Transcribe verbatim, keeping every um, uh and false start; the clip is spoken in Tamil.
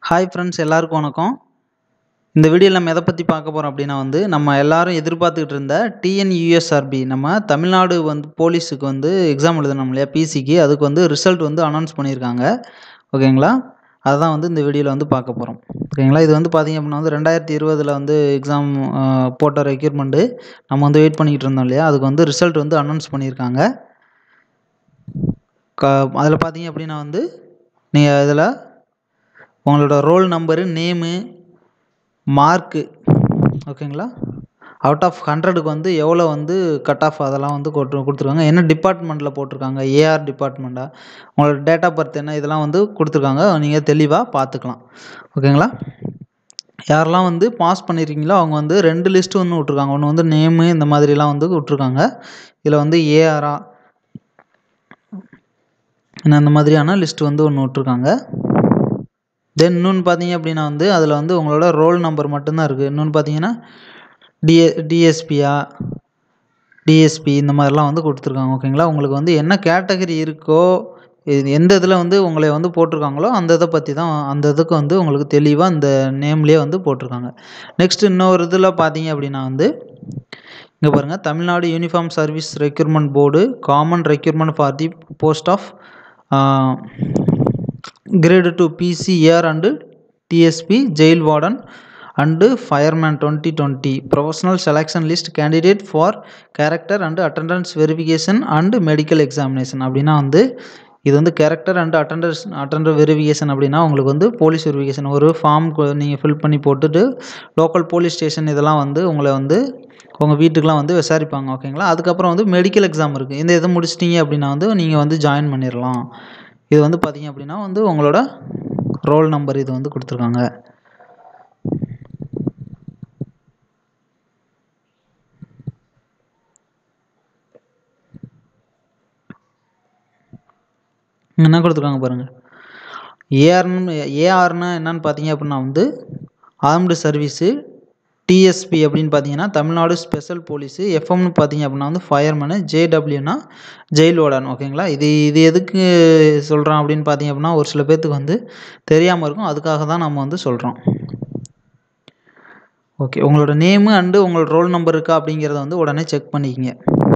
ஹாய் ஃப்ரெண்ட்ஸ், எல்லாருக்கும் வணக்கம். இந்த வீடியோவில் நம்ம எதை பற்றி பார்க்க போகிறோம் அப்படின்னா வந்து நம்ம எல்லாரும் எதிர்பார்த்துக்கிட்டு இருந்த டிஎன்யூஎஸ்ஆர்பி நம்ம தமிழ்நாடு வந்து போலீஸுக்கு வந்து எக்ஸாம் எழுதணும் இல்லையா, பிசிக்கு. அதுக்கு வந்து ரிசல்ட் வந்து அனௌன்ஸ் பண்ணியிருக்காங்க. ஓகேங்களா, அதுதான் வந்து இந்த வீடியோவில் வந்து பார்க்க போகிறோம். ஓகேங்களா, இது வந்து பார்த்திங்க அப்படின்னா வந்து ரெண்டாயிரத்தி இருபதில் வந்து எக்ஸாம் போட்ட ரெக்யூர்மெண்ட்டு நம்ம வந்து வெயிட் பண்ணிக்கிட்டு இருந்தோம் இல்லையா, அதுக்கு வந்து ரிசல்ட் வந்து அனௌன்ஸ் பண்ணியிருக்காங்க. க அதில் பார்த்தீங்க அப்படின்னா வந்து நீங்கள் இதில் உங்களோட ரோல் நம்பரு, நேமு, மார்க்கு, ஓகேங்களா, அவுட் ஆஃப் ஹண்ட்ரடுக்கு வந்து எவ்வளோ வந்து கட் ஆஃப் அதெல்லாம் வந்து கொடு கொடுத்துருக்காங்க. என்ன டிபார்ட்மெண்ட்டில் போட்டிருக்காங்க, ஏஆர் டிபார்ட்மெண்ட்டா, உங்களோட டேட் ஆஃப் பர்த் என்ன, இதெல்லாம் வந்து கொடுத்துருக்காங்க. நீங்கள் தெளிவாக பார்த்துக்கலாம். ஓகேங்களா, யாரெல்லாம் வந்து பாஸ் பண்ணியிருக்கீங்களோ அவங்க வந்து ரெண்டு லிஸ்ட்டு ஒன்று விட்ருக்காங்க. ஒன்று வந்து நேமு இந்த மாதிரிலாம் வந்து விட்ருக்காங்க. இதில் வந்து ஏஆரா என்ன இந்த மாதிரியான லிஸ்ட்டு வந்து ஒன்று விட்ருக்காங்க. தென் இன்னொன்று பார்த்தீங்க அப்படின்னா வந்து அதில் வந்து உங்களோட ரோல் நம்பர் மட்டும்தான் இருக்குது. இன்னொன்று பார்த்தீங்கன்னா டிஏ டிஎஸ்பியா டிஎஸ்பி இந்த மாதிரிலாம் வந்து கொடுத்துருக்காங்க. ஓகேங்களா, உங்களுக்கு வந்து என்ன கேட்டகரி இருக்கோ, இது எந்த இதில் வந்து உங்களை வந்து போட்டிருக்காங்களோ அந்த இதை பற்றி தான், அந்த இதுக்கு வந்து உங்களுக்கு தெளிவாக இந்த நேம்லேயே வந்து போட்டிருக்காங்க. நெக்ஸ்ட் இன்னொரு இதில் பார்த்தீங்க அப்படின்னா வந்து இங்கே பாருங்கள், Tamil Nadu uniform service recruitment board common recruitment for the post of grade two PC AR and DSP jail warden and fireman twenty twenty professional selection list candidate for character and attendance verification and medical examination. அப்படின்னா வந்து இது வந்து character and attendance attender verification அப்படின்னா உங்களுக்கு வந்து போலீஸ் வெரிஃபிகேஷன் ஒரு ஃபார்ம் நீங்கள் ஃபில் பண்ணி போட்டுட்டு லோக்கல் போலீஸ் ஸ்டேஷன் இதெல்லாம் வந்து உங்களை வந்து உங்கள் வீட்டுக்கெலாம் வந்து விசாரிப்பாங்க. ஓகேங்களா, அதுக்கப்புறம் வந்து மெடிக்கல் எக்ஸாம் இருக்குது. இந்த இதை முடிச்சிட்டிங்க அப்படின்னா வந்து நீங்கள் வந்து ஜாயின் பண்ணிடலாம். இது வந்து பார்த்திங்க அப்படின்னா வந்து உங்களோட ரோல் நம்பர் இது வந்து கொடுத்துருக்காங்க. என்ன கொடுத்துருக்காங்க பாருங்கள். ஏஆர்னு ஏஆர்னா என்னன்னு பார்த்தீங்க அப்படின்னா வந்து ஆர்ம்டு சர்வீஸு, டிஎஸ்பி அப்படின்னு பார்த்தீங்கன்னா தமிழ்நாடு ஸ்பெஷல் போலீஸு, எஃப்எம்னு பார்த்தீங்க அப்படின்னா வந்து ஃபயர்மேனு, ஜேடபிள்யூனா ஜெயில் வார்டன். ஓகேங்களா, இது இது எதுக்கு சொல்கிறோம் அப்படின்னு பார்த்தீங்க அப்படின்னா ஒரு சில பேர்த்துக்கு வந்து தெரியாமல் இருக்கும், அதுக்காக தான் நம்ம வந்து சொல்கிறோம். ஓகே, உங்களோட நேமு அண்டு உங்களோட ரோல் நம்பர் இருக்கா அப்படிங்கிறத வந்து உடனே செக் பண்ணிக்கங்க.